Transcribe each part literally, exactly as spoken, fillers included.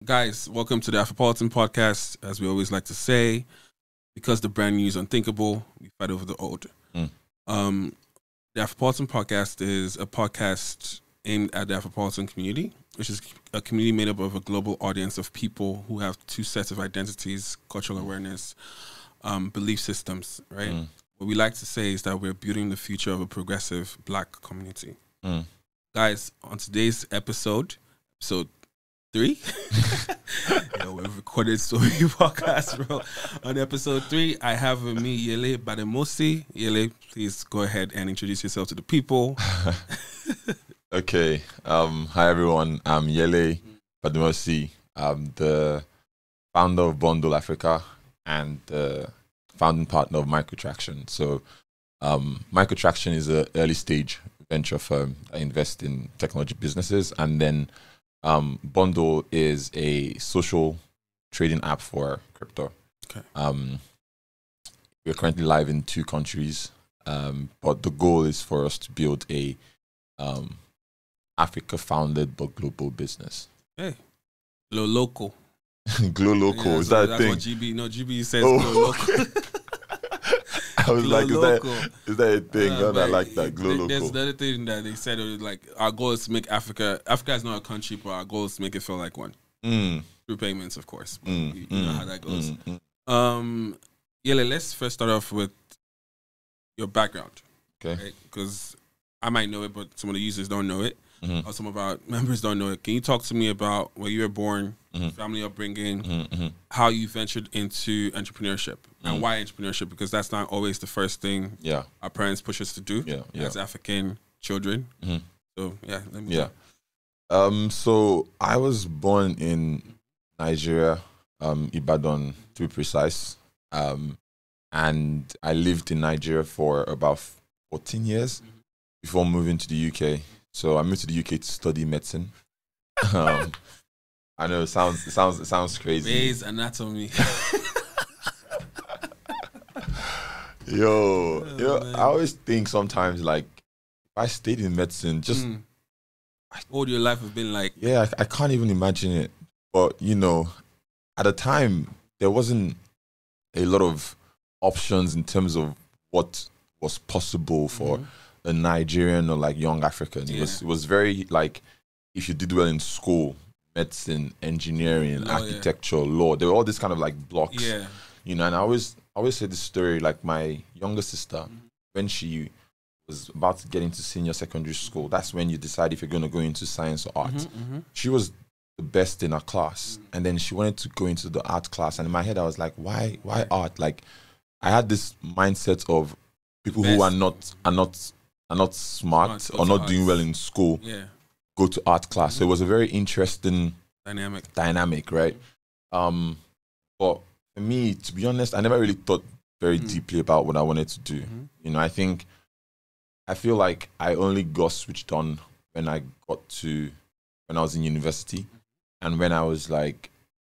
Guys, welcome to the Afropolitan Podcast. As we always like to say, because the brand new is unthinkable, we fight over the old. Mm. Um, the Afropolitan Podcast is a podcast aimed at the Afropolitan community, which is a community made up of a global audience of people who have two sets of identities, cultural awareness, um, belief systems, right? Mm. What we like to say is that we're building the future of a progressive Black community. Mm. Guys, on today's episode, episode three, yeah, we've recorded so many podcasts, bro. On episode three, I have with me Yele Bademosi. Yele, please go ahead and introduce yourself to the people. Okay. Um, hi, everyone. I'm Yele Bademosi. I'm the founder of Bundle Africa and the founding partner of Microtraction. So um, Microtraction is an early stage venture firm that invests in technology businesses. And then um, Bundle is a social trading app for crypto. Okay. Um, we're currently live in two countries, um, but the goal is for us to build a um, Africa-founded but global business. Hey, Glow Local. Glow Local, yeah, is so that a that's thing? What G B, no, G B says oh. Glow Local. I was Glow like, is Local. that, is that a thing? Uh, God, I like that, Glow Local. There's another thing that they said, it was like, our goal is to make Africa, Africa is not a country, but our goal is to make it feel like one. Mm. Through payments, of course. Mm. You, you mm. know how that goes. Mm. Um, Yele, let's first start off with your background. Okay. Because right? I might know it, but some of the users don't know it. Mm-hmm. Or some of our members don't know it. Can you talk to me about where you were born, mm-hmm. family upbringing, mm-hmm. how you ventured into entrepreneurship, mm-hmm. and why entrepreneurship? Because that's not always the first thing yeah. our parents push us to do yeah, yeah. as African children. Mm-hmm. So, yeah. Let me yeah. Um, so, I was born in Nigeria, um, Ibadan, to be precise. Um, and I lived in Nigeria for about fourteen years mm-hmm. before moving to the U K. So I moved to the U K to study medicine. Um, I know it sounds it sounds it sounds crazy. Grey's Anatomy. Yo, oh, you know, man. I always think sometimes like if I stayed in medicine, just mm. what would your life have been like? Yeah, I, I can't even imagine it. But you know, at the time there wasn't a lot of options in terms of what was possible for. Mm-hmm. a Nigerian or like young African. Yeah. It was it was very like if you did well in school, medicine, engineering, law, architecture, yeah. law, there were all these kind of like blocks. Yeah. You know, and I always I always say this story, like my younger sister, mm-hmm. when she was about to get into senior secondary school, that's when you decide if you're gonna go into science or art. Mm-hmm, mm-hmm. She was the best in her class. Mm-hmm. And then she wanted to go into the art class. And in my head I was like, why why art? Like I had this mindset of people best. who are not are not are not smart smart or not arts. doing well in school, yeah. go to art class. Mm-hmm. So it was a very interesting dynamic, dynamic, right? Mm-hmm. Um, but for me, to be honest, I never really thought very mm-hmm. deeply about what I wanted to do. Mm-hmm. You know, I think, I feel like I only got switched on when I got to, when I was in university, mm-hmm. and when I was like,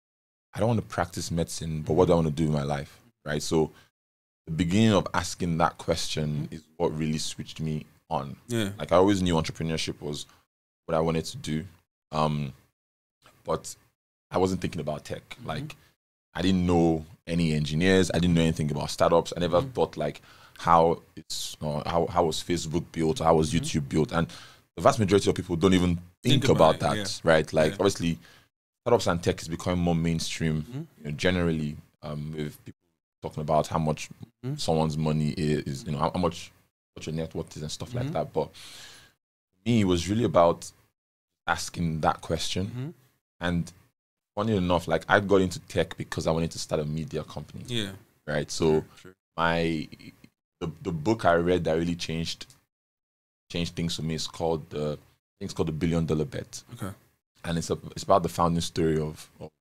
I don't want to practice medicine, but what do I want to do in my life, right? So the beginning of asking that question mm-hmm. is what really switched me on. Yeah. Like I always knew entrepreneurship was what I wanted to do. Um, but I wasn't thinking about tech. Mm-hmm. Like I didn't know any engineers. I didn't know anything about startups. I never mm-hmm. thought like how it's, uh, how, how was Facebook built? How was mm-hmm. YouTube built? And the vast majority of people don't even think, think about, about that, yeah. right? Like yeah. obviously startups and tech is becoming more mainstream mm-hmm. you know, generally um, with people talking about how much mm-hmm. someone's money is, you know, how, how much what your net worth is and stuff mm-hmm. like that. But for me, it was really about asking that question. Mm-hmm. And funny enough, like I got into tech because I wanted to start a media company. Yeah. Right. So sure, sure. my the the book I read that really changed changed things for me is called the I think it's called The Billion Dollar Bet. Okay. And it's a, it's about the founding story of, of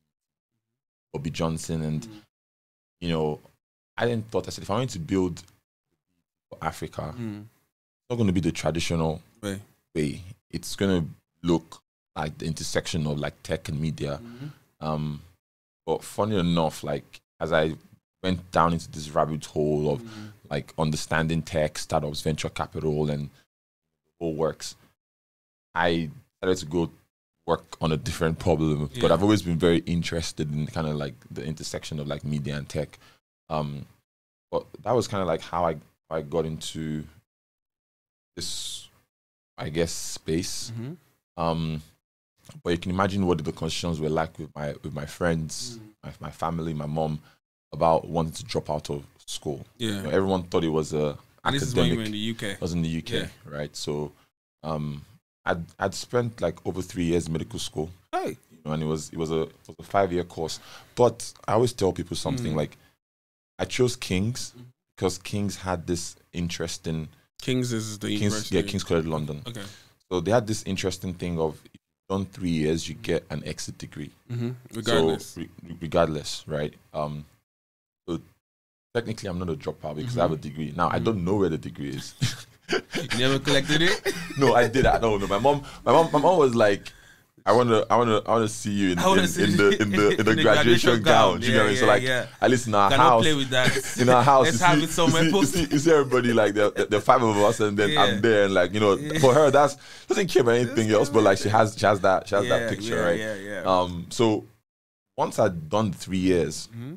Bobby Johnson and. Mm-hmm. You know, I didn't thought, I said, if I wanted to build for Africa, mm. it's not going to be the traditional way. way. It's going to look like the intersection of like tech and media. Mm-hmm. Um, but funny enough, like as I went down into this rabbit hole of mm-hmm. like understanding tech, startups, venture capital, and all works, I started to go work on a different problem, yeah. but I've always been very interested in kind of like the intersection of like media and tech. Um, but that was kind of like how I how I got into this, I guess, space. Mm-hmm. Um, but you can imagine what the conversations were like with my with my friends, mm. my my family, my mom, about wanting to drop out of school. Yeah, you know, everyone thought it was a and academic. This is when you were in the U K. I was in the U K, yeah. right? So, um, I'd I'd spent like over three years in medical school. Hey, you know, and it was it was a it was a five year course. But I always tell people something mm. like, I chose King's because King's had this interesting. King's is the King's, university. yeah, King's College London. Okay. So they had this interesting thing of, if you've done three years, you get an exit degree. Mm-hmm. Regardless. So, re- regardless, right? Um, so technically, I'm not a dropout because mm-hmm. I have a degree. Now, mm-hmm. I don't know where the degree is. You never collected it? No, I did. I don't know. My mom, my mom, my mom was like, I wanna, I wanna, I wanna see you in, in, see in the in the in the, in the graduation, graduation gown. Do you yeah, know what I mean? So yeah, like, yeah. at least in our Cannot house, play with that. in our house, let's you have see, it somewhere. You see, you see, you see everybody like the the five of us, and then yeah. I'm there, and like you know, yeah. for her, that's doesn't care about anything else, but like she has she has that she has yeah, that picture, yeah, right? Yeah, yeah. Um, so once I'd done three years, mm-hmm.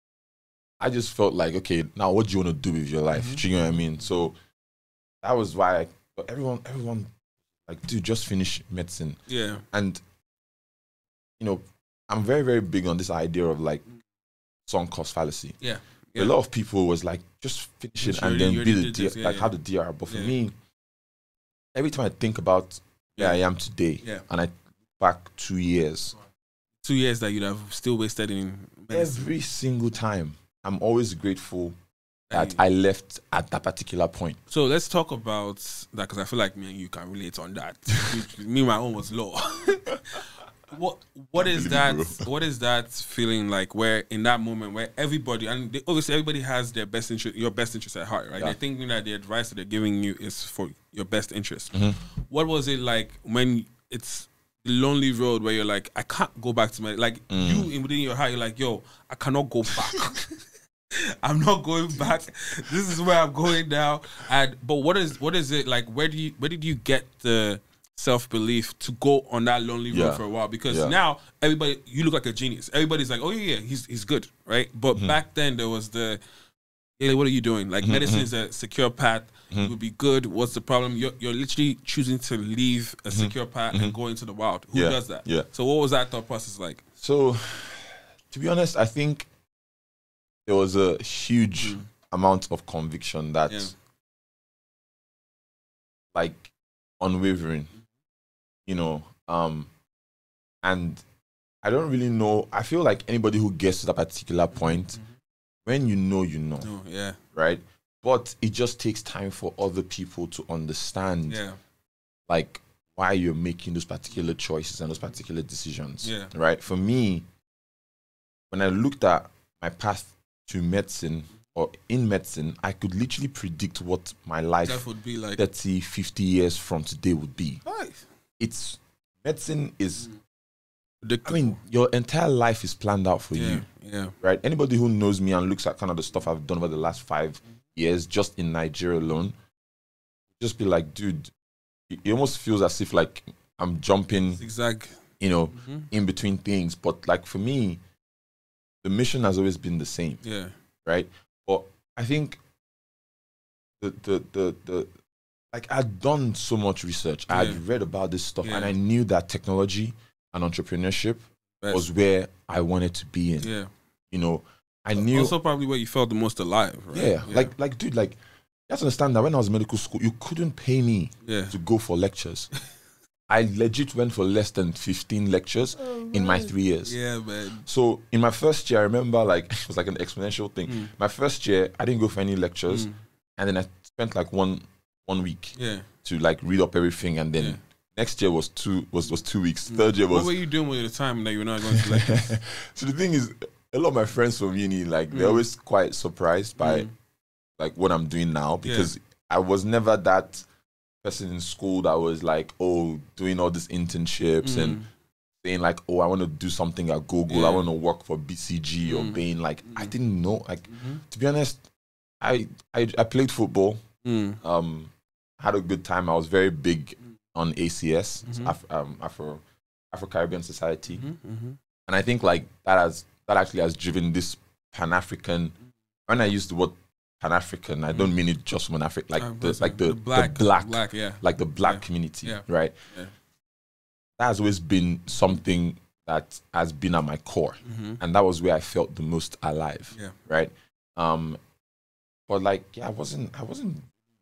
I just felt like, okay, now what do you want to do with your life? Mm-hmm. Do you know what I mean? So that was why I, everyone, everyone, like, dude, just finish medicine. Yeah. And, you know, I'm very, very big on this idea of, like, sunk cost fallacy. Yeah. yeah. A lot of people was like, just finish it sure, and then be the D- yeah, like, yeah. have the D R. But for yeah. me, every time I think about where yeah. I am today, yeah. and I look back two years. Two years that you'd have still wasted in medicine. Every single time, I'm always grateful that I left at that particular point. So let's talk about that, because I feel like me and you can relate on that. Me, my own was law. What what is that? What is that feeling like? Where in that moment, where everybody, and they, obviously everybody has their best interest, your best interest at heart, right? Yeah. They're thinking that the advice that they're giving you is for your best interest. Mm-hmm. What was it like when it's the lonely road where you're like, I can't go back to my like mm. you in within your heart, you're like, yo, I cannot go back. I'm not going back. This is where I'm going now. And but what is what is it like? Where do you where did you get the self belief to go on that lonely road yeah. for a while? Because yeah. now everybody, you look like a genius. Everybody's like, oh yeah, yeah, he's he's good, right? But mm-hmm. back then there was the, yeah, what are you doing? Like mm-hmm. medicine is a secure path. Mm-hmm. It would be good. What's the problem? You're you're literally choosing to leave a mm-hmm. secure path mm-hmm. and go into the wild. Who yeah. does that? Yeah. So what was that thought process like? So, to be honest, I think there was a huge mm. amount of conviction that, yeah. like, unwavering, you know, um, and I don't really know. I feel like anybody who gets to that particular point, mm-hmm. when you know, you know, oh, yeah, right? But it just takes time for other people to understand, yeah. like, why you're making those particular choices and those particular decisions, yeah. right? For me, when I looked at my path to medicine or in medicine, I could literally predict what my life that would be like thirty, fifty years from today would be. Nice. It's medicine is, the, I mean, your entire life is planned out for yeah, you. Yeah. Right? Anybody who knows me and looks at kind of the stuff I've done over the last five years, just in Nigeria alone, just be like, dude, it, it almost feels as if like I'm jumping, zigzag, you know, mm-hmm. in between things. But like for me, the mission has always been the same. Yeah. Right? But I think the the the, the like I'd done so much research. Yeah. I'd read about this stuff, yeah. and I knew that technology and entrepreneurship Best. was where I wanted to be in. Yeah. You know, I knew also probably where you felt the most alive, right? Yeah. yeah. Like like dude, like you have to understand that when I was in medical school, you couldn't pay me yeah. to go for lectures. I legit went for less than fifteen lectures oh, in my three years. Yeah, man. So in my first year, I remember like it was like an exponential thing. Mm. My first year, I didn't go for any lectures, mm. and then I spent like one one week yeah. to like read up everything, and then yeah. next year was two was was two weeks. Mm. Third year was. What were you doing with the time that you were not going to lectures? So the thing is, a lot of my friends from uni, like mm. they're always quite surprised by mm. like what I'm doing now, because yeah. I was never that person in school that was like, oh, doing all these internships mm. and saying like, oh, I want to do something at Google, yeah. I want to work for B C G mm. or Bain. Like, mm. I didn't know. Like, mm-hmm. to be honest, I I, I played football. Mm. Um, had a good time. I was very big on A C S, mm-hmm. Af- um, Afro Afro-Caribbean society. Mm-hmm, mm-hmm. And I think like that has that actually has driven this Pan-African. When I use the word Pan-African, I don't mean it just from an African, like uh, the like the, the black, the black, black, yeah, like the black yeah. community, yeah. right? Yeah. That has always been something that has been at my core, mm-hmm. and that was where I felt the most alive, yeah. right? Um, but like, yeah, I wasn't, I wasn't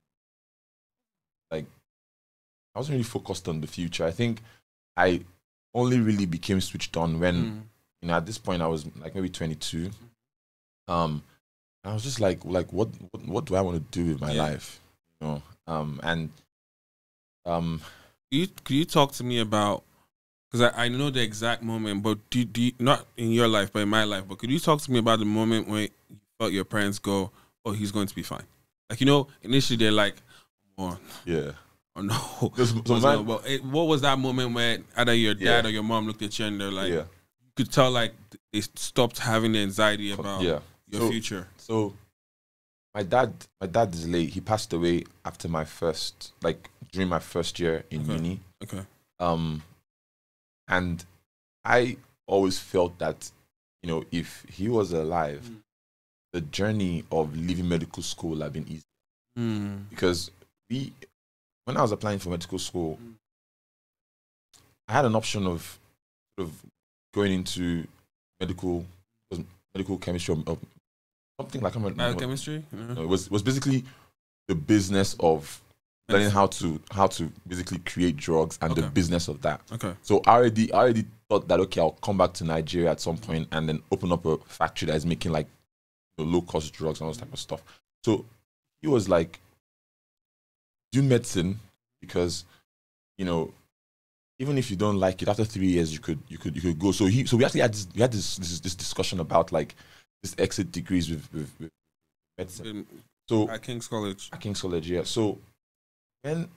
like, I wasn't really focused on the future. I think I only really became switched on when, mm. you know, at this point I was like maybe twenty-two. Um, and I was just like, like, what, what, what do I want to do with my yeah. life? You know, um, and um, could you, could you talk to me about? Because I, I know the exact moment, but do, do you, not in your life, but in my life. But could you talk to me about the moment when you felt your parents go, "Oh, he's going to be fine"? Like, you know, initially they're like, "Oh, yeah, oh no." So no but it, what was that moment where either your dad yeah. or your mom looked at you and they're like, yeah. you could tell like they stopped having the anxiety about yeah. your so, future? So, my dad, my dad is late. He passed away after my first, like during my first year in okay. uni. Okay. Um. And I always felt that, you know, if he was alive, mm. the journey of leaving medical school had been easy. Mm. Because we, when I was applying for medical school, mm. I had an option of sort of going into medical, medical chemistry or something like biochemistry. No, it was it was basically the business of learning how to how to basically create drugs and okay. the business of that. Okay. So I already I already thought that okay, I'll come back to Nigeria at some point and then open up a factory that is making like you know, low cost drugs and all this type of stuff. So he was like, do medicine because you know even if you don't like it, after three years you could you could you could go. So he so we actually had this we had this this, this discussion about like this exit degrees with, with, with medicine. In, so at King's College. At King's College, yeah. So when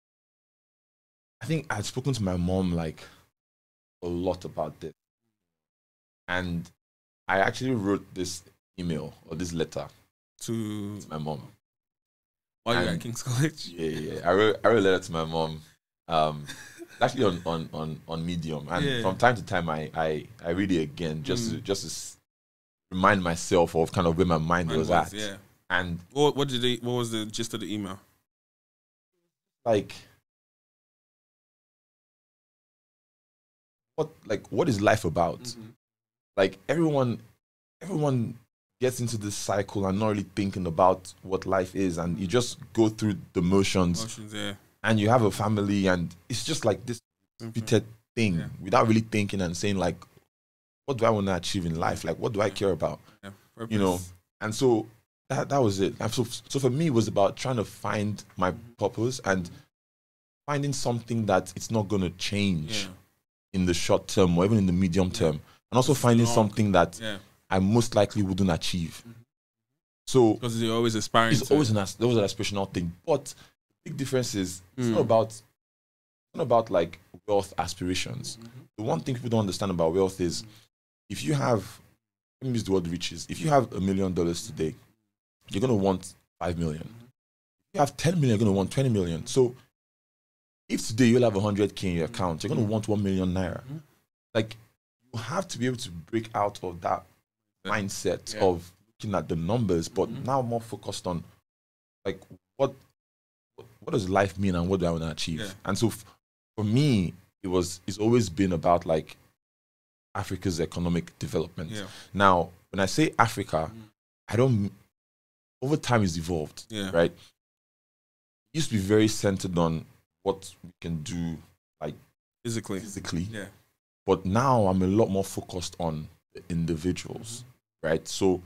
I think I'd spoken to my mom like a lot about this, and I actually wrote this email or this letter to, to my mom. While you're at King's College? Yeah, yeah. I wrote I wrote a letter to my mom. Um, actually on, on, on, on Medium, and yeah. from time to time I, I, I read it again just mm. to, just to remind myself of kind of where my mind, mind was, was at. Yeah. And what what did they, what was the gist of the email? Like what like what is life about? Mm-hmm. Like everyone everyone gets into this cycle and not really thinking about what life is, and you just go through the motions. Motions, yeah. And you have a family, and it's just like this repeated thing yeah. without really thinking and saying like, what do I want to achieve in life? Like, what do I care about? Yeah. You know? And so that that was it. And so, so for me, it was about trying to find my purpose and finding something that it's not going to change yeah. in the short term or even in the medium term. And also it's finding long. something that yeah. I most likely wouldn't achieve. Mm-hmm. So because you're always aspiring. It's always an, always an aspirational thing. But big difference is it's mm. not about it's not about like wealth aspirations. Mm-hmm. The one thing people don't understand about wealth is mm-hmm. if you have, let me use the word riches. If you have a million dollars today, you're gonna want five million. Mm-hmm. If you have ten million, you're gonna want twenty million. So if today you'll have a hundred k in your account, you're gonna mm-hmm. want one million naira. Mm-hmm. Like you have to be able to break out of that mindset yeah. of looking at the numbers, but mm-hmm. now more focused on like what. What does life mean and what do I want to achieve? Yeah. And so f- for me, it was, it's always been about like Africa's economic development. Yeah. Now, when I say Africa, mm. I don't, over time it's evolved, yeah. right? It used to be very centered on what we can do like physically. physically. Yeah. But now I'm a lot more focused on the individuals, mm-hmm. right? So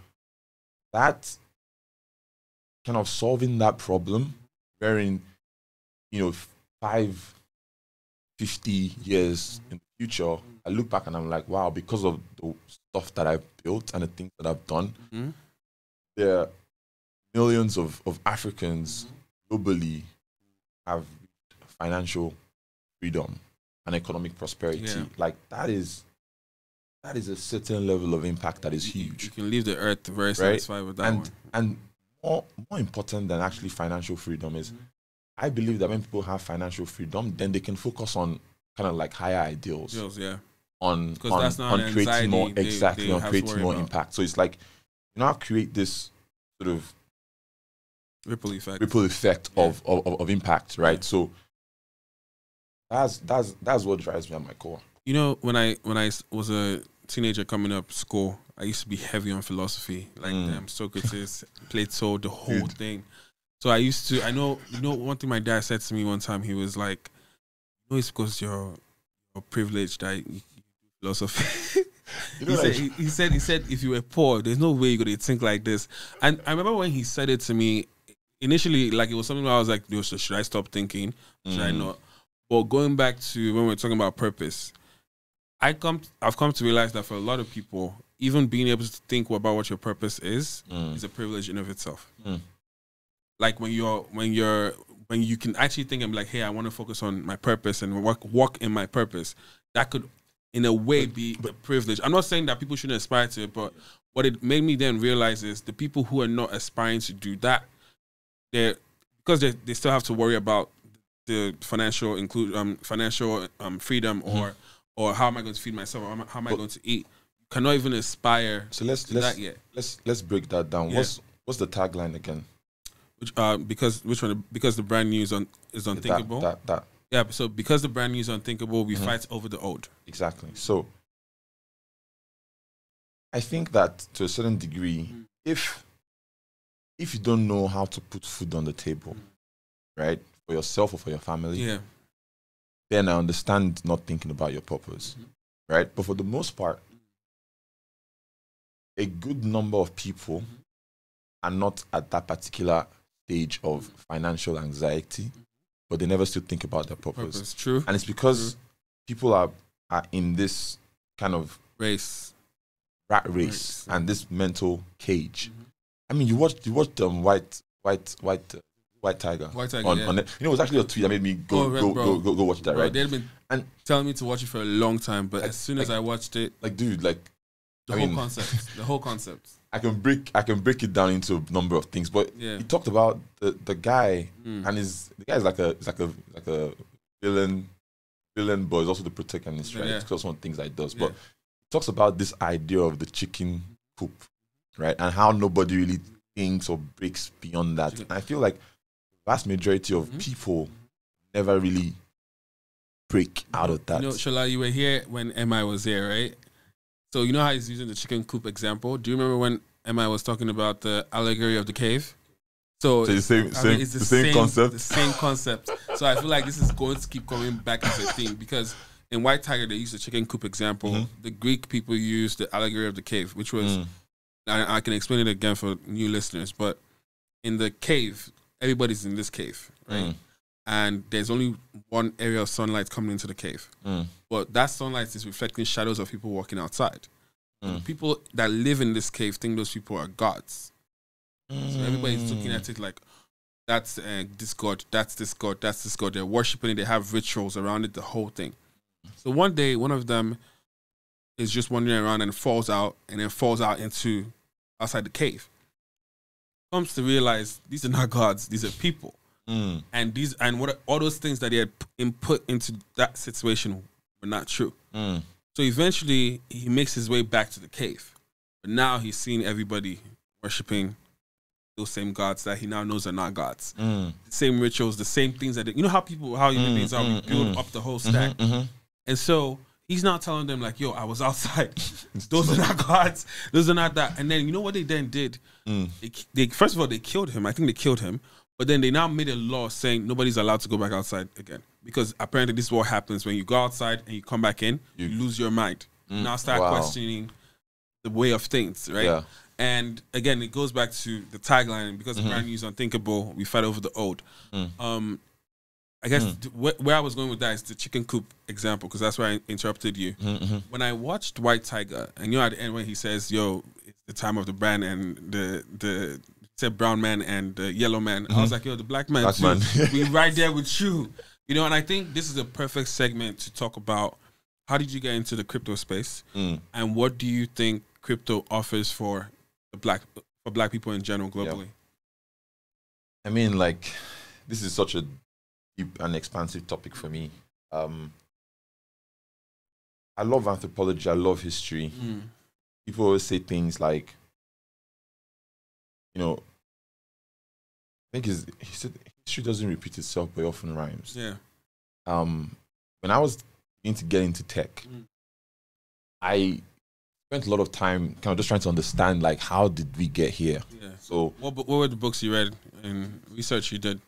that kind of solving that problem wherein, you know, five, fifty years in the future, I look back and I'm like, wow, because of the stuff that I've built and the things that I've done, mm-hmm. there are millions of, of Africans mm-hmm. globally have financial freedom and economic prosperity. Yeah. Like that is that is a certain level of impact that is huge. You can leave the earth very satisfied right? with that and, one. And More, more important than actually financial freedom is, mm-hmm. I believe that when people have financial freedom, then they can focus on kind of like higher ideals. Ideals, yeah. On on, that's not on creating more they, exactly they on creating more about. impact. So it's like you now create this sort of ripple effect, ripple effect yeah. of, of of impact, right? Yeah. So that's that's that's what drives me at my core. You know, when I when I was a teenager coming up school, I used to be heavy on philosophy, like mm. um, Socrates, Plato, the whole Dude. thing. So I used to, I know, you know, one thing my dad said to me one time, he was like, "You know, it's because you're, you're privileged that you philosophy." You know, he, like, said, he, he said, he said, if you were poor, there's no way you're gonna think like this. And I remember when he said it to me, initially, like it was something where I was like, "Yo, should I stop thinking? Should mm. I not?" But going back to when we we're talking about purpose, I come, I've come to realize that for a lot of people, even being able to think about what your purpose is mm. is a privilege in of itself. Mm. Like when you're, when you're, when you can actually think and be like, "Hey, I want to focus on my purpose and work, walk in my purpose." That could, in a way, be a privilege. I'm not saying that people shouldn't aspire to it, but what it made me then realize is the people who are not aspiring to do that, they're because they they still have to worry about the financial include um financial um freedom or mm-hmm. or how am I going to feed myself, or how am I, how am I going to eat? You cannot even aspire so let's to let's that yet. let's let's break that down. Yeah. What's what's the tagline again? Which uh because which one because the brand new is on is unthinkable. That, that, that. Yeah, so because the brand new is unthinkable, we mm-hmm. fight over the old. Exactly. So I think that to a certain degree, mm-hmm. if if you don't know how to put food on the table, mm-hmm. right, for yourself or for your family, yeah, then I understand not thinking about your purpose, mm-hmm. right? But for the most part, a good number of people mm-hmm. are not at that particular stage of mm-hmm. financial anxiety, mm-hmm. but they never still think about their purpose. purpose. True. And it's because True. people are, are in this kind of race, rat race, race. and this mental cage. Mm-hmm. I mean, you watched you watched um, White White White uh, White Tiger. White Tiger. On, yeah. on it. You know, it was actually a tweet that made me go oh, go, bro. go go go watch that. Bro, right? They'd been and telling me to watch it for a long time, but like, as soon like, as I watched it, like, dude, like the I whole mean, concept, the whole concept. I can break I can break it down into a number of things, but yeah. he talked about the, the guy mm. and his the guy is like a it's like a like a villain villain, but he's also the protagonist, right? Yeah. It's also one of the things that he does. Yeah. But he talks about this idea of the chicken coop, right? And how nobody really thinks or breaks beyond that. And I feel like the vast majority of mm-hmm. people never really break out of that. You know, Shola, you were here when M I was here, right? So you know how he's using the chicken coop example? Do you remember when M I was talking about the allegory of the cave? So, so it's, the same, same, mean, it's the, the same, same concept? The same concept. So I feel like this is going to keep coming back as a thing because in White Tiger, they used the chicken coop example. Mm-hmm. The Greek people used the allegory of the cave, which was, mm. I, I can explain it again for new listeners, but in the cave, everybody's in this cave, right? Mm. And there's only one area of sunlight coming into the cave. Mm. But that sunlight is reflecting shadows of people walking outside. Mm. People that live in this cave think those people are gods. Mm. So everybody's looking at it like, that's uh, this god, that's this god, that's this god. They're worshiping it, they have rituals around it, the whole thing. So one day, one of them is just wandering around and falls out, and then falls out into outside the cave. Comes to realize these are not gods, these are people. Mm. And these and what all those things that he had input into that situation were not true. Mm. So eventually he makes his way back to the cave. But now he's seeing everybody worshiping those same gods that he now knows are not gods. Mm. The same rituals, the same things that they, you know how people how human mm, beings are, we build mm. up the whole stack. Mm-hmm, mm-hmm. And so he's not telling them like, yo, I was outside. Those are not gods. Those are not that. And then you know what they then did? Mm. They, they first of all they killed him. I think they killed him. But then they now made a law saying nobody's allowed to go back outside again. Because apparently this is what happens when you go outside and you come back in, you, you lose your mind. Mm, you now start wow. questioning the way of things, right? Yeah. And again, it goes back to the tagline, because mm-hmm. the brand new is unthinkable, we fight over the old. Mm. Um, I guess mm. th- wh- where I was going with that is the chicken coop example, because that's where I interrupted you. Mm-hmm. When I watched White Tiger, and you know at the end when he says, yo, it's the time of the brand, and the the said brown man and the yellow man. Mm-hmm. I was like, yo, the black man, black too. Man. We right there with you. You know, and I think this is a perfect segment to talk about how did you get into the crypto space mm. and what do you think crypto offers for the black for black people in general globally? Yeah. I mean, like, this is such a deep and expansive topic for me. Um, I love anthropology. I love history. Mm. People always say things like, you know, I think his, he said history doesn't repeat itself, but it often rhymes. Yeah. Um, when I was going to get into tech, mm. I spent a lot of time kind of just trying to understand, like, how did we get here? Yeah. So, what what were the books you read and research you did?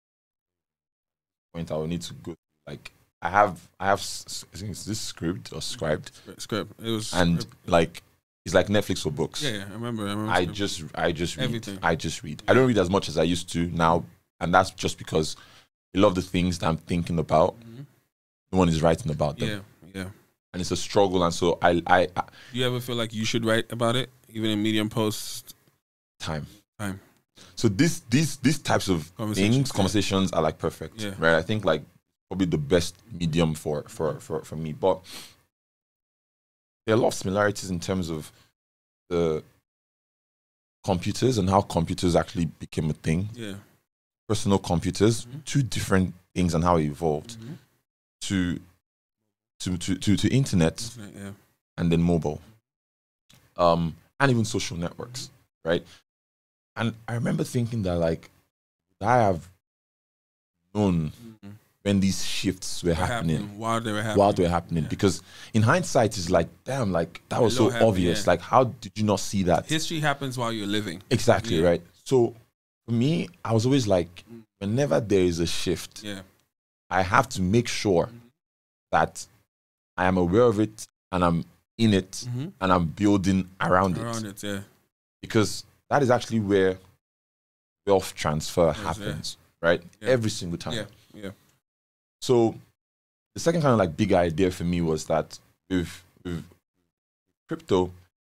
Point I will need to go. Like, I have, I have. I think it's this script or scribed. Script. It was, and script. like. It's like Netflix for books. Yeah, yeah, I remember. I, remember I just, I just read. Everything. I just read. I don't read as much as I used to now, and that's just because a lot of the things that I'm thinking about, mm-hmm. no one is writing about them. Yeah, yeah. And it's a struggle, and so I, I, I. Do you ever feel like you should write about it, even in Medium posts? Time. Time. So this, these, these types of conversations, things, yeah. conversations are like perfect, yeah. right? I think like probably the best medium for for for for me, but. There are a lot of similarities in terms of the computers and how computers actually became a thing. Yeah. Personal computers, mm-hmm. two different things and how it evolved mm-hmm. to, to, to, to, to internet, internet yeah. and then mobile. Um, and even social networks, mm-hmm. right? And I remember thinking that, like, I have known mm-hmm. when these shifts were happening, happening, while they were happening, while they were happening, yeah. because in hindsight, it's like, damn, like that was so happened, obvious. Yeah. Like, how did you not see that? History happens while you're living. Exactly, yeah. right? So for me, I was always like, whenever there is a shift, yeah. I have to make sure mm-hmm. that I am aware of it and I'm in it mm-hmm. and I'm building around, around it. it, yeah. Because that is actually where wealth transfer yes, happens, yeah. right? Yeah. Every single time. Yeah, yeah. So the second kind of like big idea for me was that with, with crypto,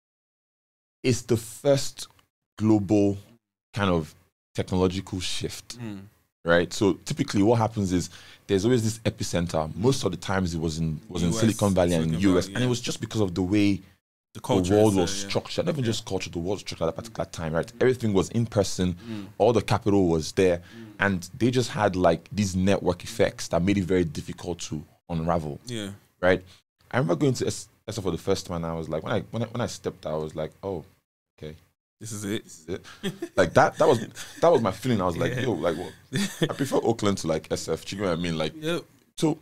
it's the first global kind of technological shift, mm. right? So typically what happens is there's always this epicenter. Most of the times it was in was in U S, Silicon Valley Silicon and U S, Valley, yeah. and it was just because of the way the, the world was uh, yeah. structured. Not even yeah. just culture, the world was structured at that particular time, right? Mm. Everything was in person, mm. all the capital was there, mm. and they just had like these network effects that made it very difficult to unravel. Yeah. Right? I remember going to S F for the first time and I was like, when I when I when I stepped out, I was like, oh, okay. This is it. This is it. Like that that was that was my feeling. I was like, yeah. yo, like what? I prefer Oakland to like S F. Do you know what I mean? Like yep. So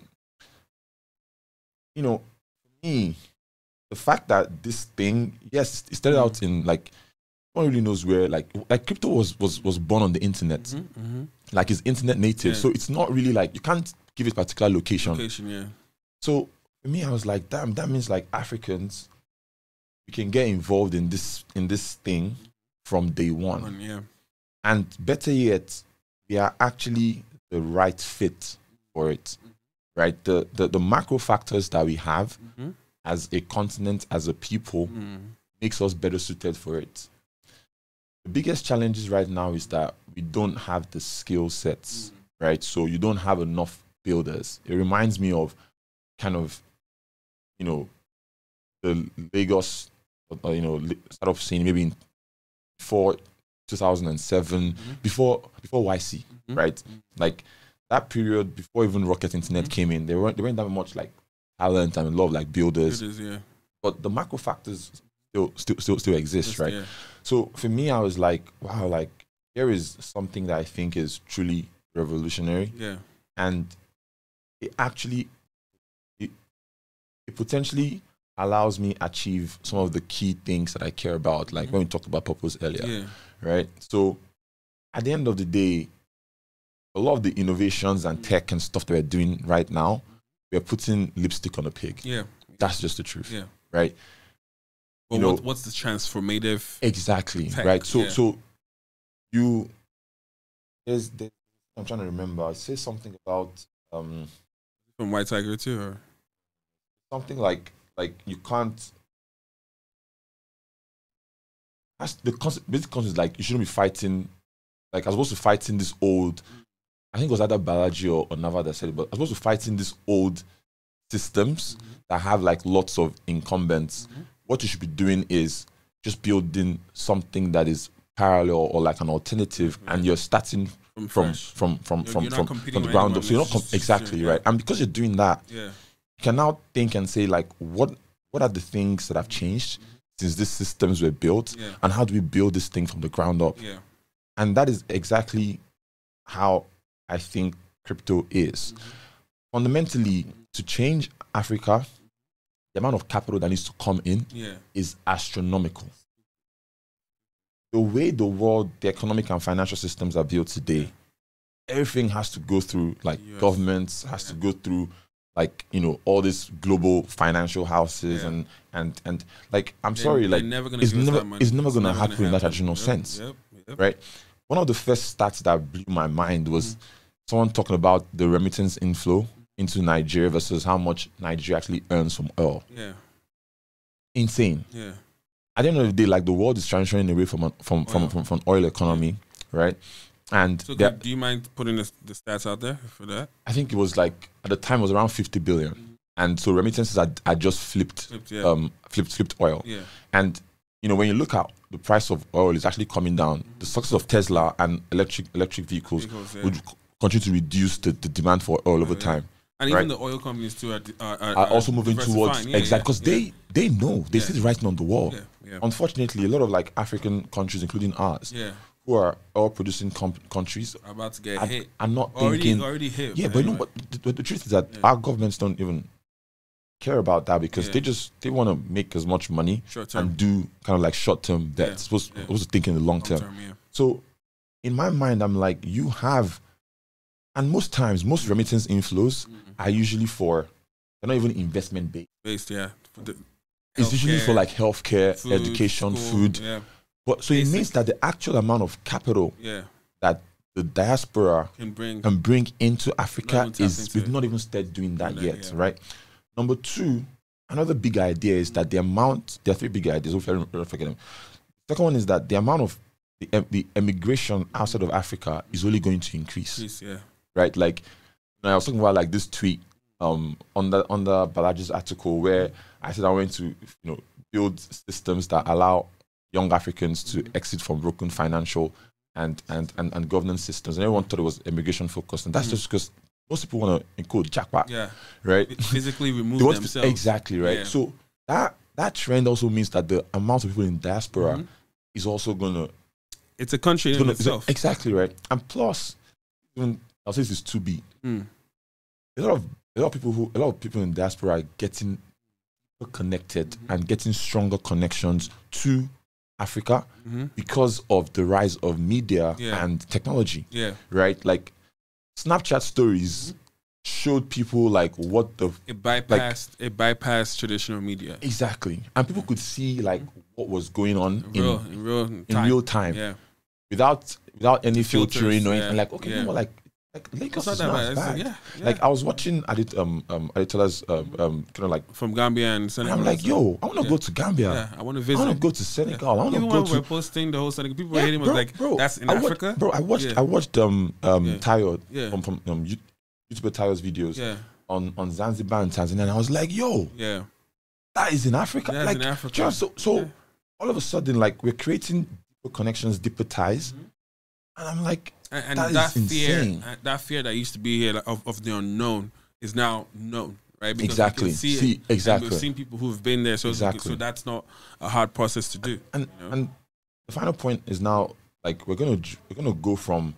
you know, for me, the fact that this thing, yes, it started out in like no one really knows where like like crypto was was was born on the internet. Mm-hmm, mm-hmm. Like it's internet native. Yeah. So it's not really like you can't give it a particular location. Location, yeah. So for me, I was like, damn, that means like Africans, we can get involved in this in this thing from day one. one yeah. And better yet, we are actually the right fit for it. Mm-hmm. Right? The, the the macro factors that we have mm-hmm. as a continent, as a people, mm. makes us better suited for it. The biggest challenges right now is that we don't have the skill sets, mm. right? So you don't have enough builders. It reminds me of kind of, you know, the Lagos, uh, you know, startup scene maybe in before two thousand seven, mm-hmm. before before Y C, mm-hmm. right? Mm-hmm. Like that period before even Rocket Internet mm-hmm. came in, there weren't there weren't that much like talent and a lot of like builders. Builders, yeah. But the macro factors still still still still exist, Just, right? Yeah. So for me, I was like, wow, like here is something that I think is truly revolutionary. Yeah. And it actually it, it potentially allows me achieve some of the key things that I care about, like mm-hmm. when we talked about purpose earlier, yeah. right? So at the end of the day, a lot of the innovations and tech and stuff that we're doing right now, we're putting lipstick on a pig. Yeah. That's just the truth. Yeah. Right? But you know, what, what's the transformative exactly, tech? Right? So yeah. so you there's, there's I'm trying to remember. I say something about um from White Tiger too, or something like like you can't. That's the concept. Basic concept is like you shouldn't be fighting. Like I was supposed to fight in this old. I think it was either Balaji or, or Nava that said it, but I was supposed to fight in these old systems mm-hmm. that have like lots of incumbents. Mm-hmm. What you should be doing is just building something that is parallel or like an alternative, mm-hmm. and you're starting from from from from you're, from you're from, from the ground up. So you're not com- exactly yeah. right. And because you're doing that, yeah. you can now think and say, like, what what are the things that have changed mm-hmm. since these systems were built, yeah. and how do we build this thing from the ground up? Yeah. And that is exactly how I think crypto is. Mm-hmm. Fundamentally, mm-hmm. to change Africa, the amount of capital that needs to come in yeah. is astronomical. The way the world, the economic and financial systems are built today, everything has to go through, like, U S governments, has yeah. to go through, like, you know, all these global financial houses yeah. and, and, and, like, I'm they're, sorry, they're like, never it's, never, it's never it's going to never happen gonna in that happen. traditional Yep. sense, Yep. Yep. right? One of the first stats that blew my mind was mm-hmm. someone talking about the remittance inflow into Nigeria versus how much Nigeria actually earns from oil. Yeah. Insane. Yeah. At the end of the day, like, the world is transitioning away from from from, from, from oil economy, yeah. right? And so could, do you mind putting the, the stats out there for that? I think it was like, at the time it was around fifty billion, mm-hmm. and so remittances had, had just flipped, flipped, yeah. um, flipped, flipped oil. Yeah. And you know, when you look at the price of oil, is actually coming down. Mm-hmm. The success of Tesla and electric electric vehicles, vehicles yeah. would continue to reduce the, the demand for oil oh, over yeah. time. And right? even the oil companies too are, are, are, are also moving towards yeah, exactly because yeah, they they know they yeah. see the writing on the wall. Yeah, yeah. Unfortunately, a lot of like African countries, including ours, yeah. who are oil producing com- countries, are about to get are, hit. Are not already, thinking already hit. Yeah, but you know what? The, the truth is that yeah. our governments don't even care about that because yeah. they just they want to make as much money and do kind of like short term bets. Yeah. Supposed, yeah. supposed to think in the long, long term. term yeah. So in my mind, I'm like, you have. And most times, most remittance inflows mm-hmm. are usually for, they're not even investment based. Based, yeah. For the it's usually for like healthcare, food, education, school, food. Yeah. But so Basic. It means that the actual amount of capital yeah. that the diaspora can bring, can bring into Africa is, into we've it. not even started doing that yeah, yet, yeah. right? Number two, another big idea is that the amount, there are three big ideas, if I don't forget them. The second one is that the amount of the, the emigration outside of Africa is only going to increase. Increase yeah. Right? Like, I was talking about like this tweet um, under under Balaji's article where I said I went to you know build systems that allow young Africans to mm-hmm. exit from broken financial and, and, and, and governance systems, and everyone thought it was immigration focused, and that's mm-hmm. just because most people want to encode jackpot, yeah, right? Physically remove themselves, to, exactly right. Yeah. So that that trend also means that the amount of people in diaspora mm-hmm. is also gonna. It's a country in gonna, itself, exactly right, and plus, even I'll say this is two B. Mm. A lot of a lot of people who a lot of people in diaspora are getting connected mm-hmm. and getting stronger connections to Africa mm-hmm. because of the rise of media yeah. and technology. Yeah. Right? Like Snapchat stories mm-hmm. showed people like what the it bypassed like, it bypassed traditional media. Exactly. And people could see like what was going on in real in, in real in time. real time. Yeah. Without without any Filters, filtering or yeah. anything. Like, okay, yeah. you know, like Like Lagos is not not that bad. bad. Yeah, yeah. Like I was watching Adit um um Aditola's um, um kind of like from Gambia and Senegal. And I'm like, yo, I want to yeah. go to Gambia. Yeah, I want to visit. I want to go to Senegal. Yeah. I want to Even go when to. we were posting the whole Senegal, people yeah, were hating bro, us like, bro, that's in I Africa, watched, bro. I watched yeah. I watched um um yeah. Tayo yeah. from from um, YouTuber Tayo's videos yeah. on on Zanzibar and Tanzania, and I was like, yo, yeah, that is in Africa. That's like in Africa. Just so so yeah. all of a sudden, like we're creating deeper connections, deeper ties, mm-hmm. and I'm like. And, and that, that is fear, insane. that fear that used to be here like, of, of the unknown is now known, right? Because exactly. we can see, see it, exactly. We've seen people who've been there, so exactly. so that's not a hard process to do. And you know? and the final point is now like we're gonna we're gonna go from.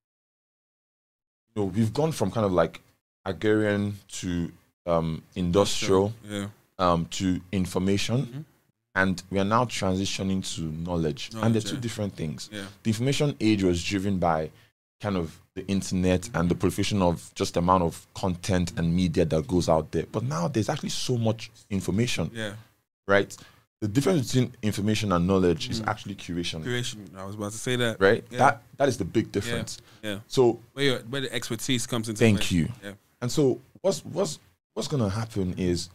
You know, we've gone from kind of like agrarian to um, industrial, yeah, um, to information. Mm-hmm. And we are now transitioning to knowledge. knowledge and they're two yeah. different things. Yeah. The information age was driven by kind of the internet mm-hmm. and the proliferation of just the amount of content and media that goes out there. But now there's actually so much information. Yeah. Right? The difference between information and knowledge mm-hmm. is actually curation. Curation. I was about to say that. Right? Yeah. That that is the big difference. Yeah. yeah. So where, your, where the expertise comes into Thank place. you. Yeah. And so what's what's what's gonna happen is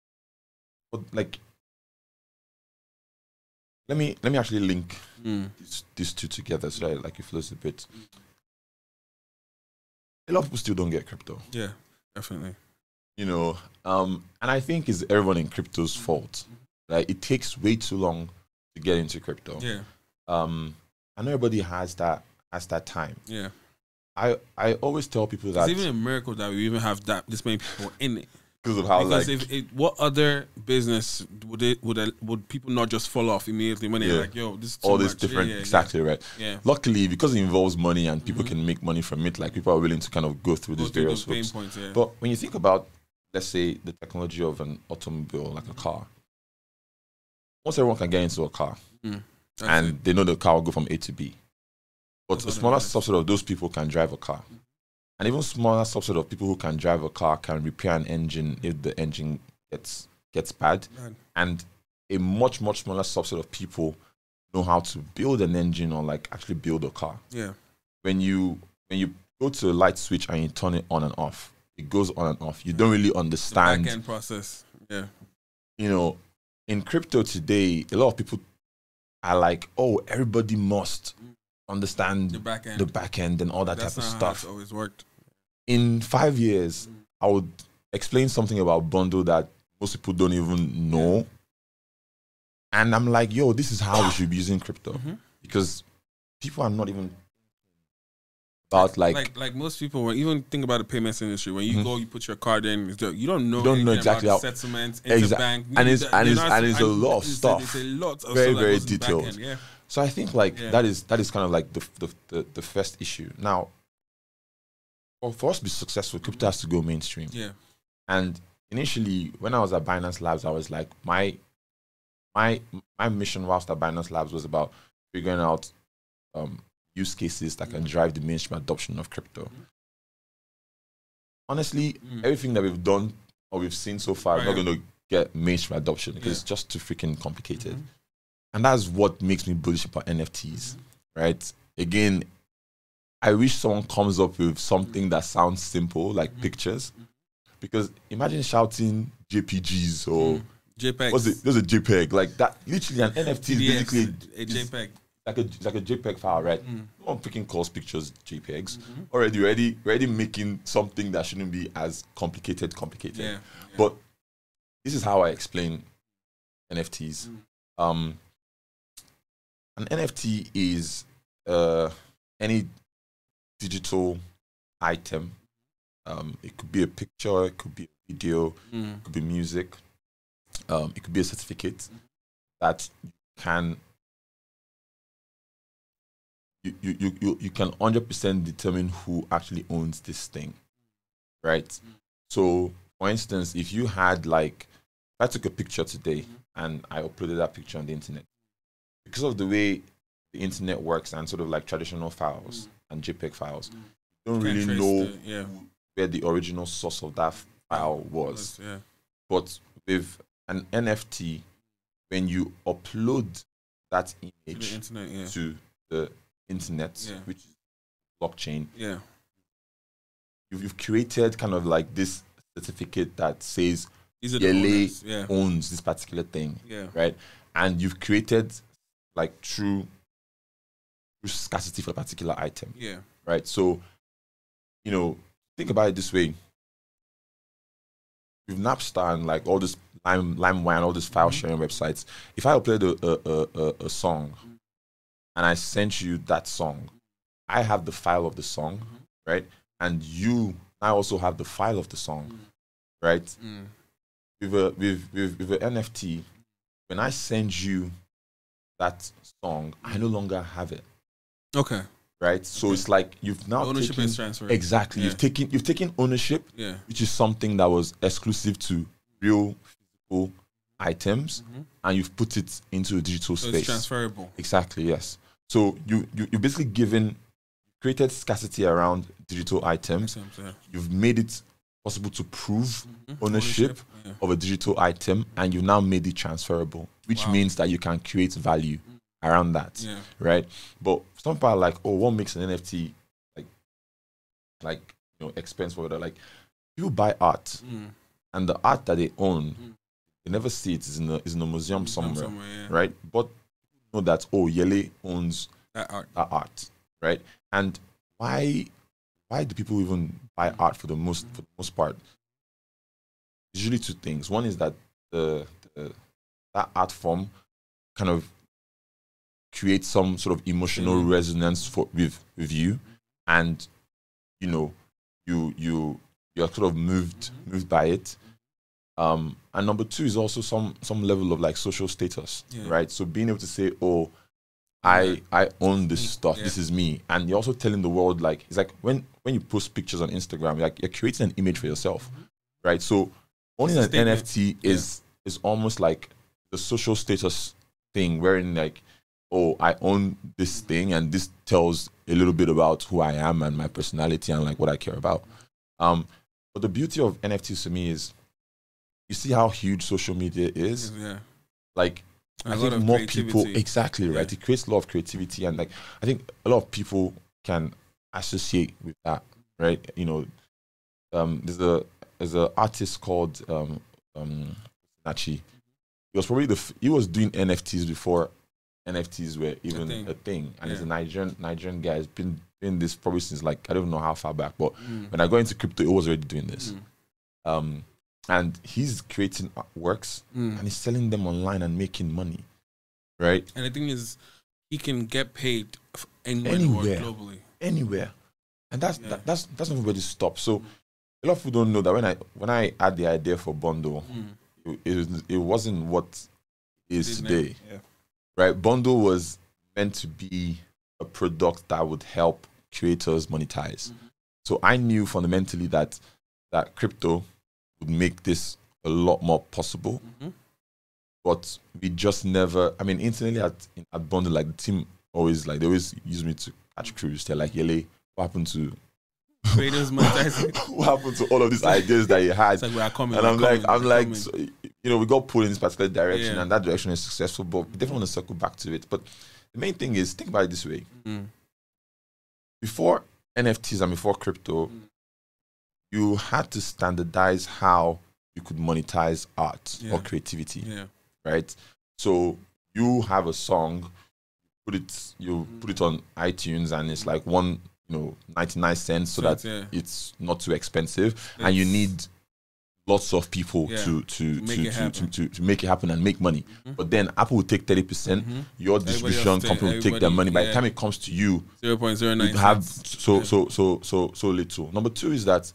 like Let me let me actually link mm. these, these two together so that like it flows a bit. A lot of people still don't get crypto. Yeah, definitely. You know, um, and I think it's everyone in crypto's fault. Like it takes way too long to get into crypto. Yeah. Um, and everybody has that has that time. Yeah. I I always tell people that it's even a miracle that we even have that this many people in it. because of how because like if it, what other business would it would it, would people not just fall off immediately when they're yeah. like, yo, this is too all this much. different yeah, yeah, exactly yeah. right. Yeah. Luckily, because it involves money and people Mm-hmm. can make money from it, like people are willing to kind of go through Go these through various those pain hoops. points, yeah. But when you think about, let's say, the technology of an automobile, like a car, almost everyone can get into a car, Mm, and it. they know the car will go from A to B. But That's a what it smaller is. subset of those people can drive a car. And even smaller subset of people who can drive a car can repair an engine if the engine gets gets bad. Man. And a much, much smaller subset of people know how to build an engine or like actually build a car. Yeah. When you when you go to a light switch and you turn it on and off, it goes on and off. You don't really The understand. back end process. Yeah. You know, in crypto today, a lot of people are like, oh, everybody must understand The back end. the back end and all that That's type of not how stuff. it's always worked. In five years, I would explain something about bundle that most people don't even know. And I'm like, yo, this is how we should be using crypto. Mm-hmm. Because people are not even about like, like like most people, when even think about the payments industry, when you Mhm. go, you put your card in, it's the- you don't know, You don't know anything exactly about how- the settlements, Exa- interbank, and it's- they're and it's- not- and it's a lot of it's stuff. It's a lot of Very, stuff that very goes in the back detailed. end, yeah. so I think like Yeah. that is that is kind of like the the, the, the first issue. Now, for, for us to be successful, crypto has to go mainstream. Yeah. And initially, when I was at Binance Labs, I was like, my my my mission whilst at Binance Labs was about figuring out um, use cases that can drive the mainstream adoption of crypto. Honestly, Mm. everything that we've done or we've seen so far is Right. not going to get mainstream adoption because Yeah. it's just too freaking complicated. Mhm. And that's what makes me bullish about N F Ts, right? Again, I wish someone comes up with something that sounds simple, like pictures. Because imagine shouting J P Gs or Mm. JPEG. what's it? There's a JPEG like that. Literally, an N F T is P D X, basically a is JPEG. like a like a JPEG file, right? Mm. No one freaking calls pictures JPEGs. Mhm. Already, already, already making something that shouldn't be as complicated, complicated. Yeah. yeah. But this is how I explain N F Ts. Mm. Um, an N F T is uh, any digital item. Um, it could be a picture, it could be a video, Mm. it could be music, um, it could be a certificate that you can you you you, you, you can one hundred percent determine who actually owns this thing, right? So, for instance, if you had like, if I took a picture today and I uploaded that picture on the internet, because of the way the internet works and sort of like traditional files and JPEG files, you don't Can't really trace know the- yeah. where the original source of that file was. Yeah. But with an N F T, when you upload that To the image internet, yeah. to the internet, Yeah. which is blockchain, Yeah. you've, you've created kind of like this certificate that says These are the Yele owners. Yeah. owns this particular thing, Yeah. right? And you've created like true, true scarcity for a particular item, Yeah. right? So, you know, think about it this way. With Napster and like all this Lime, LimeWire and all these file sharing websites, if I upload a, a, a, a song and I sent you that song, I have the file of the song, right? And you, I also have the file of the song, right? Mm. With a with with, with an N F T, when I send you that song, I no longer have it, Okay. right? So Okay. it's like you've now The ownership taken is transferred. exactly Yeah. you've taken you've taken ownership, Yeah. which is something that was exclusive to real physical items, Mhm. and you've put it into a digital So space. it's transferable. Exactly, yes. So you you you basically given created scarcity around digital items. Items, yeah. You've made it possible to prove Mhm. ownership Yeah. of a digital item, and you've now made it transferable, which Wow. means that you can create value around that, Yeah. right? But some people are like, oh, what makes an N F T like like you know expense for it? Like people buy art, Mm. and the art that they own, Mm. they never see it. It's in a, it's in a museum somewhere, yeah. right? But you know that, oh, Yele owns That art. that art, right? And why why do people even buy art for the most for the most part? Usually two things. One is that the, the that art form kind of creates some sort of emotional Mm. resonance for with with you, and you know you you you're sort of moved moved by it. Um, and number two is also some some level of like social status, yeah. right? So being able to say, oh, I I own this stuff. Yeah. This is me, and you're also telling the world, like, it's like when when you post pictures on Instagram, like you're creating an image for yourself, mm-hmm. right? So owning an N F T is yeah. is almost like the social status thing, wherein like, oh, I own this mm-hmm. thing, and this tells a little bit about who I am and my personality and like what I care about. Um, but the beauty of N F Ts to me is, you see how huge social media is. Yeah, like. A I lot think of more creativity. people, exactly right. Yeah. It creates a lot of creativity, and like I think a lot of people can associate with that, right? You know, um, there's a there's an artist called um, um, Nachi. He was probably the f- he was doing N F Ts before N F Ts were even a thing, a thing. and yeah. he's a Nigerian Nigerian guy. He's been doing this probably since like I don't know how far back, but mm. when I got into crypto, he was already doing this. Mm. Um, And he's creating works mm. and he's selling them online and making money, right? And the thing is, he can get paid anywhere, anywhere globally, anywhere, and that's yeah. that, that's that's not everybody stop. So mm. a lot of people don't know that when I when I had the idea for Bundle, mm. it, it it wasn't what it is today, yeah. right? Bundle was meant to be a product that would help creators monetize. Mm-hmm. So I knew fundamentally that that crypto would make this a lot more possible, mm-hmm. but we just never. I mean, internally at at Bundle, like the team always like they always use me to catch crews. They're like, Yele, what happened to creators monetizing? What happened to all of these ideas that you had? It's like we are coming, and I'm coming, like, I'm like, so, you know, we got pulled in this particular direction, yeah. and that direction is successful. But we definitely want to circle back to it. But the main thing is, think about it this way: mm. before N F Ts and before crypto. Mm. You had to standardize how you could monetize art yeah. or creativity, yeah. right? So you have a song, put it, you mm. put it on iTunes, and it's like one, you know, ninety-nine cents, so that yeah. it's not too expensive, it's, and you need lots of people yeah. to to to, to, to, to, to to make it happen and make money. Mm-hmm. But then Apple will take thirty percent, mm-hmm. your distribution company will take their money. By yeah. the time it comes to you, zero point zero nine you have so yeah. so so so so little. Number two is that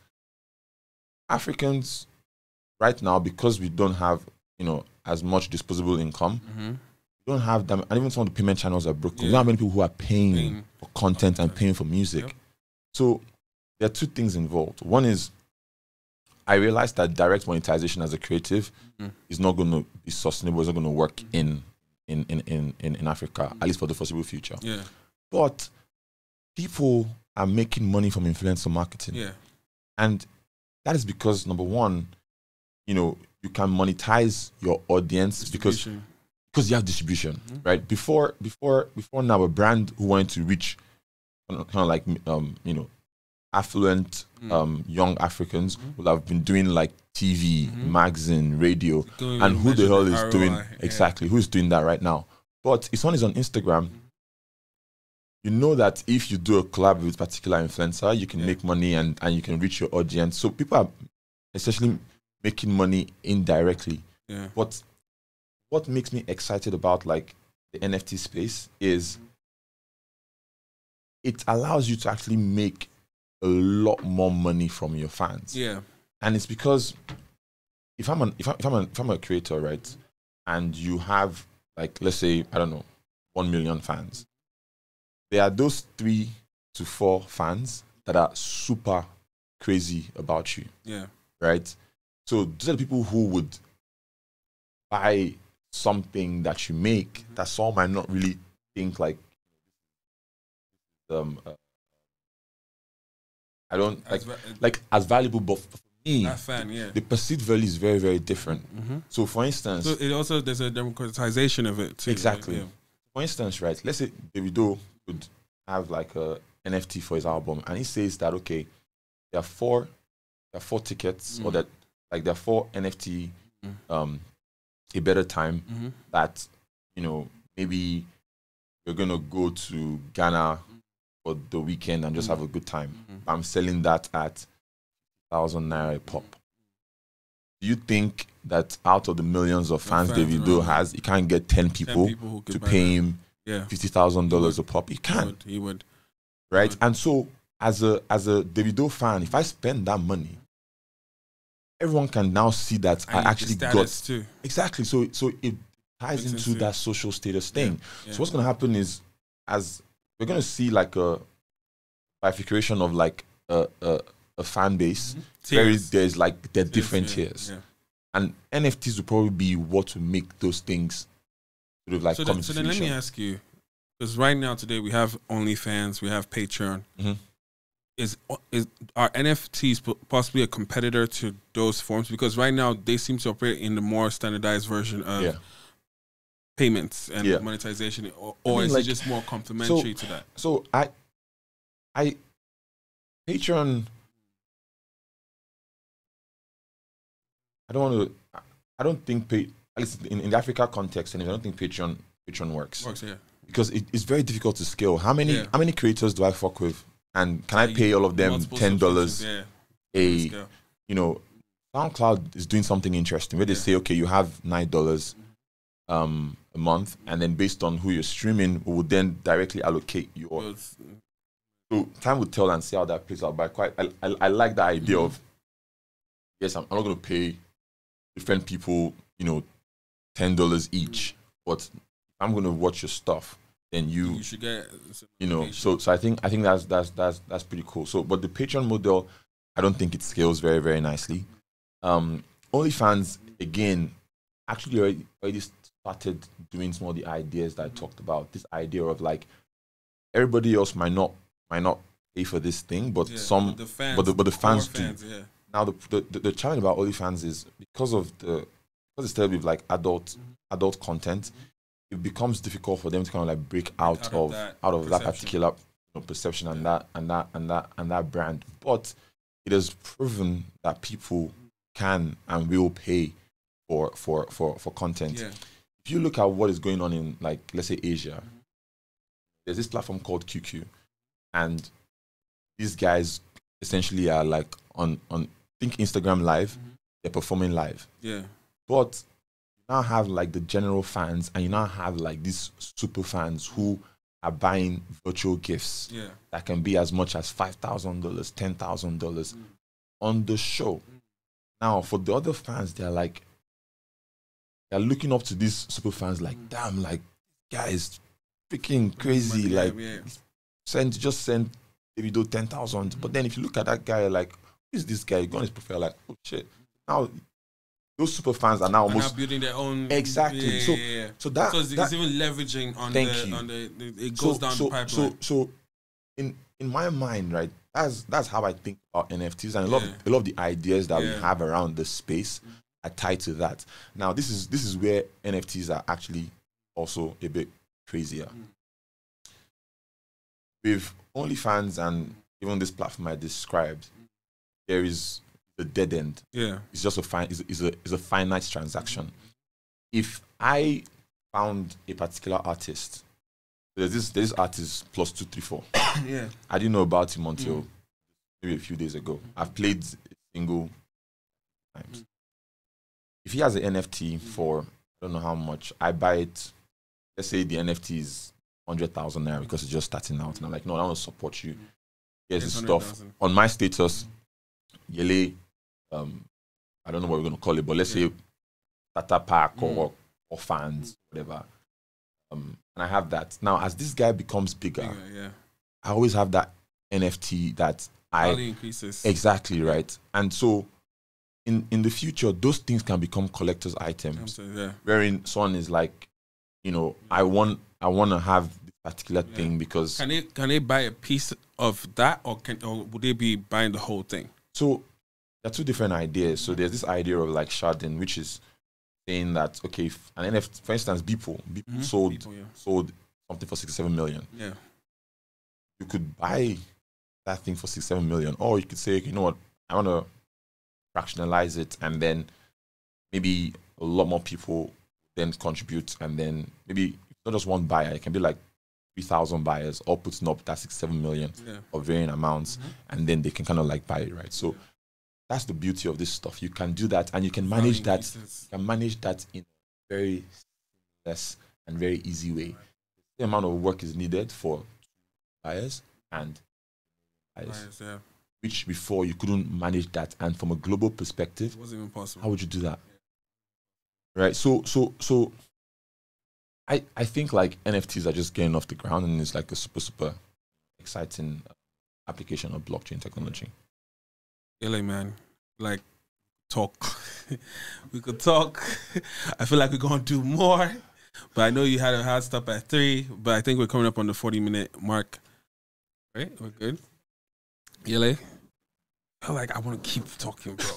Africans right now, because we don't have, you know, as much disposable income, mm-hmm. we don't have them, and even some of the payment channels are broken. Yeah. We don't have many people who are paying, paying for content, content and paying for music. Yep. So there are two things involved. One is I realized that direct monetization as a creative mm-hmm. is not going to be sustainable. It's not going to work mm-hmm. in, in, in, in, in, in Africa, mm-hmm. at least for the foreseeable future. Yeah. But people are making money from influencer marketing. Yeah. And that is because, number one, you know, you can monetize your audience because because you have distribution, mm-hmm. right? Before before before now, a brand who wanted to reach kind of like um, you know, affluent mm. um, young Africans mm-hmm. would have been doing like T V, mm-hmm. magazine, radio, Going and who the hell is R O I, doing yeah. exactly who's doing that right now? But if someone is on Instagram, mm-hmm. you know that if you do a collab with a particular influencer, you can yeah. make money and, and you can reach your audience. So people are essentially making money indirectly. Yeah. But what makes me excited about like the N F T space is mm-hmm. it allows you to actually make a lot more money from your fans. Yeah. And it's because if I'm an, if, I, if I'm a, if I'm a creator, right, mm-hmm. and you have like, let's say, I don't know, one million fans, there are those three to four fans that are super crazy about you. Yeah. Right? So those are the people who would buy something that you make mm-hmm. that some might not really think like um uh, I don't as like va- like as valuable, but for me, that fan, yeah. the perceived value is very, very different. Mm-hmm. So for instance, so it also there's a democratization of it too. Exactly. Right? Yeah. For instance, right, let's say Davido would have like a N F T for his album, and he says that okay, there are four, there are four tickets, mm. or that like there are four N F T, mm. um, a better time mm-hmm. that you know maybe you're gonna go to Ghana for the weekend and just mm. have a good time. Mm-hmm. I'm selling that at thousand naira a pop. Do you think that out of the millions of fans, fans Davido has, he can't get ten people, ten people to pay him yeah. fifty thousand dollars a pop? He can. He would. He would. Right? He would. And so, as a as a Davido fan, if I spend that money, everyone can now see that And I the actually status got too. exactly. So so it ties Makes into sense, yeah. that social status thing. Yeah, yeah. So what's going to happen is, as we're going to see like a bifurcation of like a a, a fan base. Mhm. Very Tiers. there's like there are different yeah, tiers, yeah. and N F Ts will probably be what will make those things sort of like So, come then, into so then let me fruition. ask you, because right now today we have OnlyFans, we have Patreon. Mhm. Is is are N F Ts po- possibly a competitor to those forms? Because right now they seem to operate in the more standardized version of Yeah. payments and Yeah. monetization, or, I or mean, is like, it just more complementary so- to that? So I, I, Patreon. I don't want to. I don't think pay. At least in, in the Africa context, and I don't think Patreon Patreon works Works, yeah. because it, it's very difficult to scale. How many Yeah. how many creators do I fuck with, and can I Yeah, pay all of them Multiple ten dollars? subscriptions, A yeah. Let's go. you know, SoundCloud is doing something interesting where they Yeah. say, okay, you have nine dollars um a month, and then based on who you're streaming, we will then directly allocate your. Well, it's- So time will tell and see how that plays out. But I quite, I, I, I like the idea Mhm. of, yes, I'm, I'm not going to pay different people, you know, ten dollars each. But if I'm going to watch your stuff, then you, you should get some you know. information. So, so I think, I think that's that's that's that's pretty cool. So, but the Patreon model, I don't think it scales very very nicely. Um, OnlyFans again, actually already, already started doing some of the ideas that I talked about. This idea of like everybody else might not might not pay for this thing, but Yeah, some, but the fans, but the, but the core fans do. fans, yeah. Now the, the the the challenge about OnlyFans is because of the because it's started with like adult Mhm. adult content, it becomes difficult for them to kind of like break out, out of of that out of that perception. particular, you know, perception and Yeah. that and that and that and that brand. But it has proven that people can and will pay for for for for content. Yeah. If you look at what is going on in like let's say Asia, Mhm. there's this platform called Q Q, and these guys essentially are like on on think Instagram Live, Mhm. they're performing live, Yeah. but you now have like the general fans, and you now have like these super fans who are buying virtual gifts Yeah. that can be as much as five thousand dollars, ten thousand dollars Mm. on the show. Mm. Now, for the other fans, they're like they're looking up to these super fans, like, Mm. damn, like guys, freaking crazy, Yeah, like yeah. send just send Davido ten thousand. But then if you look at that guy, like, who is this guy? You go on his profile, like, oh shit. Now those super fans are now And almost now building their own exactly. Yeah, so yeah, yeah. so that, So it's, that it's even leveraging on Thank the you. on the, the it so, goes down so, the pipeline. so so in in my mind, right, that's that's how I think about N F Ts, and a lot Yeah. of, a lot of the ideas that we Yeah. have around the space are tied to that. Now this is this is where N F Ts are actually also a bit crazier. Mm. With OnlyFans and even this platform I described, there is a dead end. yeah. It's just a fine is is a is a finite transaction. If I found a particular artist, there's this there's this artist plus two three four. Yeah. I didn't know about him until Mm. maybe a few days ago. I've played a single times. Mm. If he has an N F T for I don't know how much, I buy it. Let's say the N F T is hundred thousand naira because it's just starting out, and I'm like, no, I want to support you. Here's the It's stuff one hundred thousand. on my status. Yele, um, I don't know what we're gonna call it, but let's Yeah. say Tata Pack Mm. or or fans, whatever. Um, and I have that now. As this guy becomes bigger, Bigger, yeah. I always have that N F T that I Value increases. exactly right. And so, in in the future, those things can become collector's items. So, yeah. Wherein someone is like, you know, I want I want to have this particular Yeah. thing because Can they can they buy a piece of that, or can or would they be buying the whole thing? so there are two different ideas. So there's this idea of like sharding, which is saying that okay, if an N F T, for instance, Beeple, Beeple Mhm. sold People, yeah. sold something for sixty-seven million. Yeah. You could buy that thing for sixty-seven million, or you could say, you know what, I want to fractionalize it, and then maybe a lot more people then contribute, and then maybe not just one buyer, it can be like three thousand buyers all putting up that sixty-seven million Yeah. of varying amounts, Mhm. and then they can kind of like buy it, right? So that's the beauty of this stuff. You can do that, and you can Value manage that. increases. You can manage that in a very seamless and very easy way. The amount of work is needed for buyers and buyers. Buyers, yeah. which before you couldn't manage that, and from a global perspective, it wasn't even possible. How would you do that? Right. So so so I I think like N F Ts are just getting off the ground, and it's like a super super exciting application of blockchain technology. Yele, man, like talk. We could talk. I feel like we're gonna do more, but I know you had a hard stop at three. But I think we're coming up on the forty minute mark. Right? We're good. Yele, I feel like I want to keep talking, bro.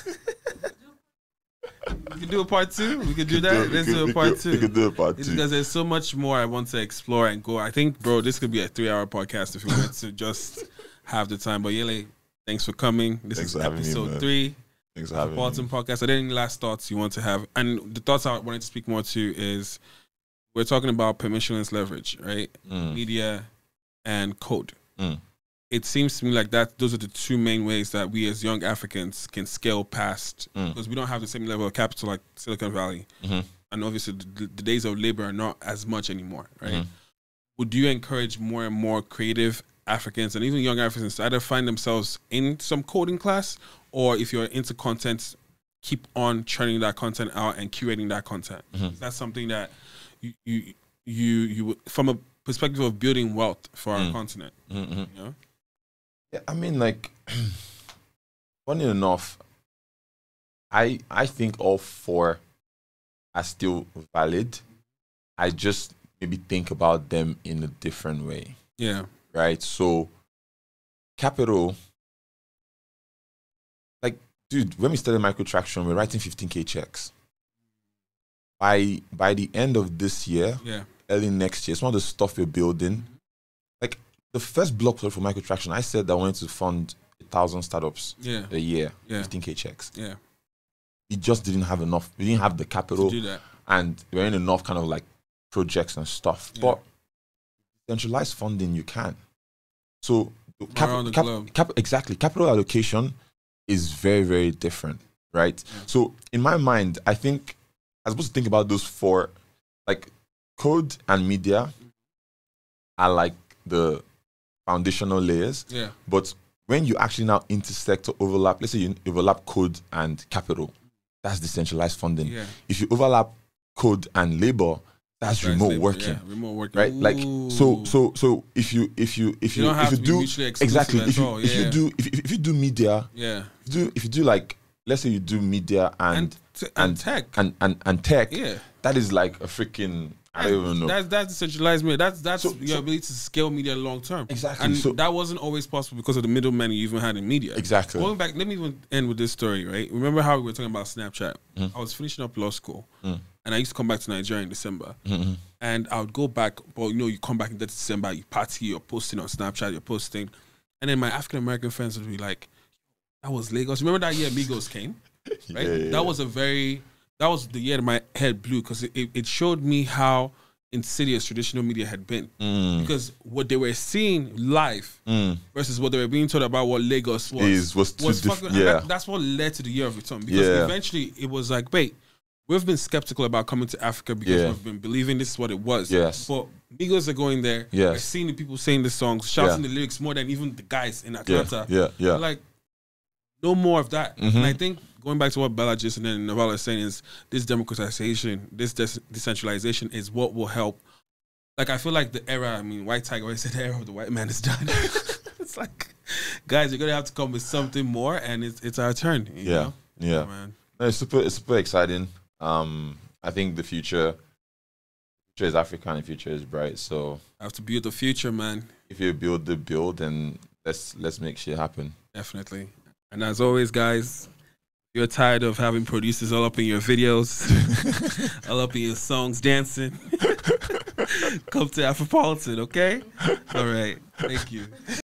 We could do a part two. We could do that. Let's do a part two. We could do a part two. Because there's so much more I want to explore and go. I think, bro, this could be a three hour podcast if we were to just have the time. But Yele, thanks for coming. This Thanks is episode me, three. Thanks for having me. Afropolitan Podcast. Are there any last thoughts you want to have? And the thoughts I wanted to speak more to is we're talking about permissionless leverage, right? Mm. Media and code. Mm. It seems to me like that those are the two main ways that we as young Africans can scale past, mm. because we don't have the same level of capital like Silicon Valley. Mm-hmm. And obviously the, the days of labor are not as much anymore, right? Mm-hmm. Would you encourage more and more creative Africans and even young Africans to either find themselves in some coding class, or if you're into content, keep on churning that content out and curating that content? Mm-hmm. That's something that you, you, you, you, from a perspective of building wealth for our mm. continent, mm-hmm. you know? Yeah, I mean, like, funny enough, I I think all four are still valid. I just maybe think about them in a different way. Yeah. Right? So, capital, like, dude, when we started Microtraction, we we're writing fifteen K checks. By, by the end of this year, yeah. early next year, some of the stuff we're building, like, the first block for Microtraction, I said that I wanted to fund a thousand startups yeah. a year, yeah. fifteen K checks. Yeah, we just didn't have enough. We didn't have the capital to do that, and there weren't enough kind of like projects and stuff. Yeah. But centralized funding, you can. So cap, around the cap, globe. Cap, exactly, capital allocation is very very different, right? Yeah. So in my mind, I think I'm supposed to think about those four, like code and media, are like the foundational layers. Yeah. But when you actually now intersect or overlap, let's say you overlap code and capital, that's decentralized funding. Yeah. If you overlap code and labor, that's, that's remote labor, working. Yeah, remote working. Right? Ooh. Like so so so if you if you if you, you don't have if you to do be mutually exclusive exactly at if you all. if yeah. you do if, if you do media, yeah. If you do if you do like let's say you do media and and, t- and, and tech and, and and tech, yeah. that is like a freaking I don't even know. That's that's decentralized media. That's that's so, your so, ability to scale media long term. Exactly. And so, that wasn't always possible because of the middlemen you even had in media. Exactly. Going back, let me even end with this story, right? Remember how we were talking about Snapchat? Mm. I was finishing up law school, mm. and I used to come back to Nigeria in December. Mm-hmm. And I would go back, but you know, you come back in December, you party, you're posting on Snapchat, you're posting. And then my African American friends would be like, that was Lagos. Remember that year Migos came? Right? Yeah, yeah, that was a very, that was the year my head blew because it, it, it showed me how insidious traditional media had been. Mm. Because what they were seeing live mm. versus what they were being told about what Lagos was, Is, was, too was diff- fucking, yeah. that, that's what led to the year of return. Because yeah. eventually it was like, wait, we've been skeptical about coming to Africa because yeah. we've been believing this is what it was. Yes. But Migos are going there. Yes. We're seeing the people saying the songs, shouting yeah. the lyrics more than even the guys in Atlanta. Yeah, yeah, yeah. We're like, no more of that. Mm-hmm. And I think going back to what Bella just and then Navala is saying is this democratization, this de- decentralization is what will help. Like, I feel like the era, I mean, White Tiger always said the era of the white man is done. It's like, guys, you're going to have to come with something more, and it's it's our turn. You yeah, know? yeah. yeah man. No, it's super, it's super exciting. Um, I think the future, future is Africa and the future is bright. So I have to build the future, man. If you build the build, then let's let's make shit happen. Definitely. And as always, guys, if you're tired of having producers all up in your videos, all up in your songs dancing, come to Afropolitan, okay? All right. Thank you.